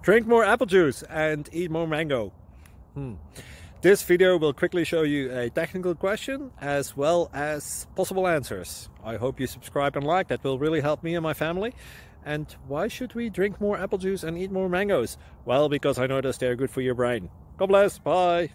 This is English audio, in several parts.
Drink more apple juice and eat more mango. This video will quickly show you a technical question as well as possible answers. I hope you subscribe and like, that will really help me and my family. And why should we drink more apple juice and eat more mangoes? Well, because I noticed they're good for your brain. God bless, bye!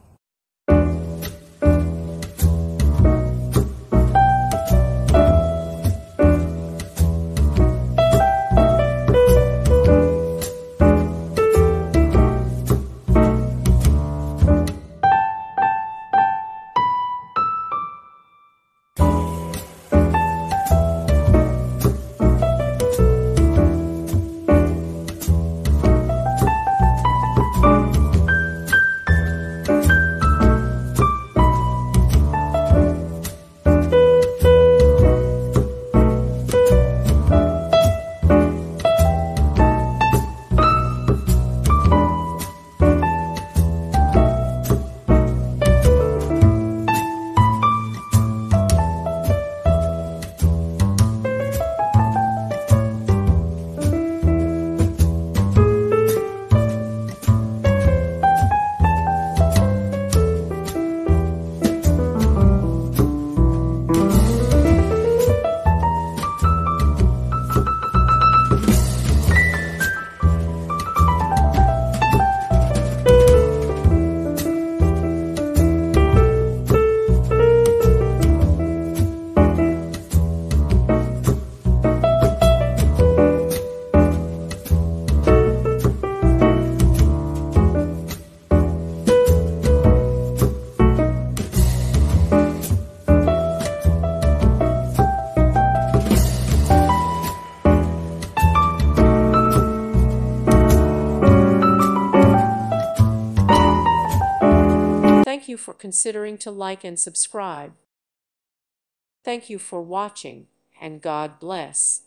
Thank you for considering to like and subscribe. Thank you for watching, and God bless.